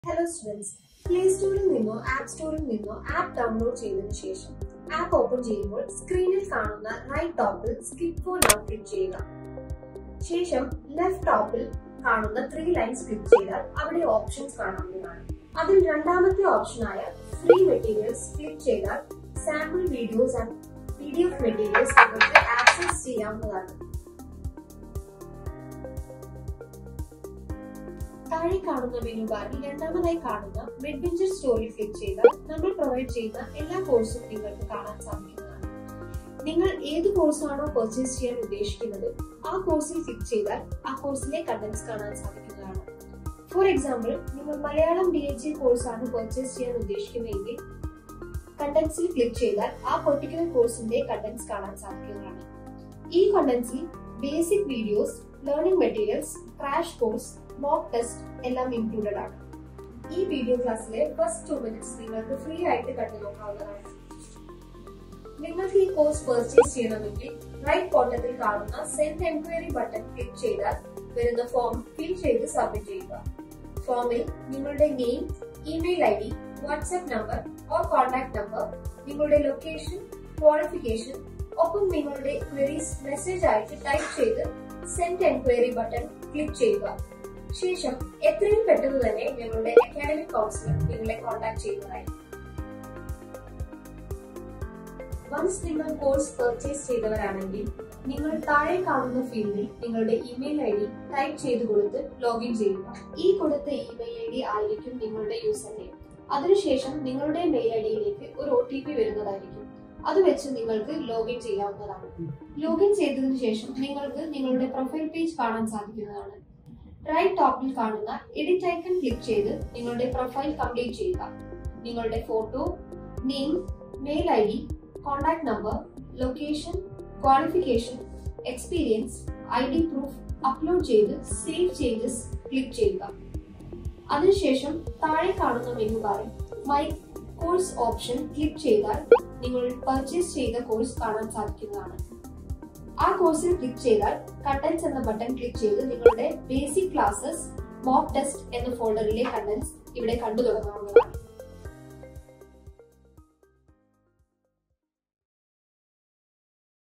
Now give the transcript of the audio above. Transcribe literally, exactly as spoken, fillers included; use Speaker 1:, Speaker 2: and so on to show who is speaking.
Speaker 1: Hello students, Play Store നിന്നോ App Store നിന്നോ app download ചെയ്തതിനു ശേഷം app open ചെയ്യുമ്പോൾ സ്ക്രീനിൽ കാണുന്ന റൈറ്റ് ടോപ്പിൽ സ്കിപ്പ് ഫോർ നൗ ക്ലിക്ക് ചെയ്യുക. ശേഷം ലെഫ്റ്റ് ടോപ്പിൽ കാണുന്ന ത്രീ ലൈൻസ് ക്ലിക്ക് ചെയ്താൽ അവിടെ ഓപ്ഷൻസ് കാണാവുന്നതാണ്. അതിൽ രണ്ടാമത്തെ ഓപ്ഷനായ ഫ്രീ മെറ്റീരിയൽസ് ക്ലിക്ക് ചെയ്താൽ sample videos and P D F materials നിങ്ങൾക്ക് ആക്സസ് ചെയ്യാവുന്നതാണ്. താഴെ കാണുന്ന മെനു ബാറിൽ രണ്ടാമതായി കാണുന്ന മിഡ്വെഞ്ചർ സ്റ്റോറിൽ ക്ലിക്ക് ചെയ്താൽ നമ്മൾ പ്രൊവൈഡ് ചെയ്യുന്ന എല്ലാ കോഴ്സും നിങ്ങൾക്ക് കാണാൻ സാധിക്കുന്നതാണ്. നിങ്ങൾ ഏത് കോഴ്സാണോ പർച്ചേസ് ചെയ്യാൻ ഉദ്ദേശിക്കുന്നത് ആ കോഴ്സിൽ ക്ലിക്ക് ചെയ്താൽ ആ കോഴ്സിലെ കണ്ടന്റ്സ് കാണാൻ സാധിക്കുന്നതാണ്. ഫോർ എക്സാമ്പിൾ, നിങ്ങൾ മലയാളം ഡി എച്ച് എ കോഴ്സാണ് പർച്ചേസ് ചെയ്യാൻ ഉദ്ദേശിക്കുന്നതെങ്കിൽ കണ്ടന്റ്സിൽ ക്ലിക്ക് ചെയ്താൽ ആ പെർട്ടിക്കുലർ കോഴ്സിന്റെ കണ്ടന്റ്സ് കാണാൻ സാധിക്കുന്നതാണ്. ഈ കണ്ടന്റ്സിൽ basic videos, learning materials, crash course, mock test എല്ലാം ഇൻക്ലൂഡഡ് ആണ്. ഈ വീഡിയോ ക്ലാസ്സിലെ ഫസ്റ്റ് ടു മിനിറ്റ്സ് നിങ്ങൾക്ക് ഫ്രീ ആയിട്ട് കണ്ടു നോക്കാവുന്നതാണ്. നിങ്ങൾക്ക് ഈ കോഴ്സ് പർച്ചേസ് ചെയ്യണമെങ്കിൽ റൈറ്റ് കോർണറിൽ കാണുന്ന സെൻഡ് എൻക്വയറി ബട്ടൺ ക്ലിക്ക് ചെയ്താൽ വരുന്ന ഫോം ഫിൽ ചെയ്ത് സബ്മിറ്റ് ചെയ്യുക. ഫോമിൽ നിങ്ങളുടെ name, email I D, WhatsApp number or contact number, നിങ്ങളുടെ ലൊക്കേഷൻ, ക്വാളിഫിക്കേഷൻ ഒപ്പം നിങ്ങളുടെ ക്വയറീസ് മെസ്സേജ് ആയിട്ട് ടൈപ്പ് ചെയ്ത് സെൻഡ് എൻക്വയറി ബട്ടൺ ക്ലിക്ക് ചെയ്യുക. ശേഷം എത്രയും പെട്ടെന്ന് തന്നെ ഞങ്ങളുടെ അക്കാഡമിക് കൗൺസിലർ നിങ്ങളെ കോൺടാക്ട് ചെയ്യുന്നതായിരിക്കും. വൺസ് നിങ്ങൾ കോഴ്സ് പർച്ചേസ് ചെയ്തവരാണെങ്കിൽ നിങ്ങൾ താഴെ കാണുന്ന ഫീൽഡിൽ നിങ്ങളുടെ ഇമെയിൽ ഐ ഡി ടൈപ്പ് ചെയ്ത് കൊടുത്ത് ലോഗിൻ ചെയ്യുക. ഈ കൊടുത്ത ഇമെയിൽ ഐ ഡി ആയിരിക്കും നിങ്ങളുടെ യൂസർ നെയിം. അതിനുശേഷം നിങ്ങളുടെ മെയിൽ ഐ ഡിയിലേക്ക് ഒരു ഒ ടി പി വരുന്നതായിരിക്കും. അത് വെച്ച് നിങ്ങൾക്ക് ലോഗിൻ ചെയ്യാവുന്നതാണ്. ലോഗിൻ ചെയ്തതിനു ശേഷം നിങ്ങൾക്ക് നിങ്ങളുടെ പ്രൊഫൈൽ പേജ് കാണാൻ സാധിക്കുന്നതാണ്. റൈറ്റ് ടോപ്പിൽ കാണുന്ന എഡിറ്റ് ഐക്കൺ ക്ലിക്ക് ചെയ്ത് നിങ്ങളുടെ പ്രൊഫൈൽ കംപ്ലീറ്റ് ചെയ്യുക. നിങ്ങളുടെ photo, name, mail I D, contact number, location, qualification, experience, I D proof upload ചെയ്ത് സേവ് ചേഞ്ചസ് ക്ലിക്ക് ചെയ്യുക. അതിനുശേഷം താഴെ കാണുന്ന മെനു ബാറിൽ മൈ കോഴ്സ് ഓപ്ഷൻ ക്ലിക്ക് ചെയ്താൽ നിങ്ങൾ പർച്ചേസ് ചെയ്ത കോഴ്സ് കാണാൻ സാധിക്കുന്നതാണ്. ആ കോഴ്സിൽ ക്ലിക്ക് ചെയ്താൽ കണ്ടന്റ്സ് എന്ന ബട്ടൺ ക്ലിക്ക് ചെയ്ത് നിങ്ങളുടെ ബേസിക് ക്ലാസ്സസ്, മോക്ക് ടെസ്റ്റ് എന്ന ഫോൾഡറിലെ കണ്ടന്റ്സ് ഇവിടെ കണ്ടു തുടങ്ങാവുന്നതാണ്.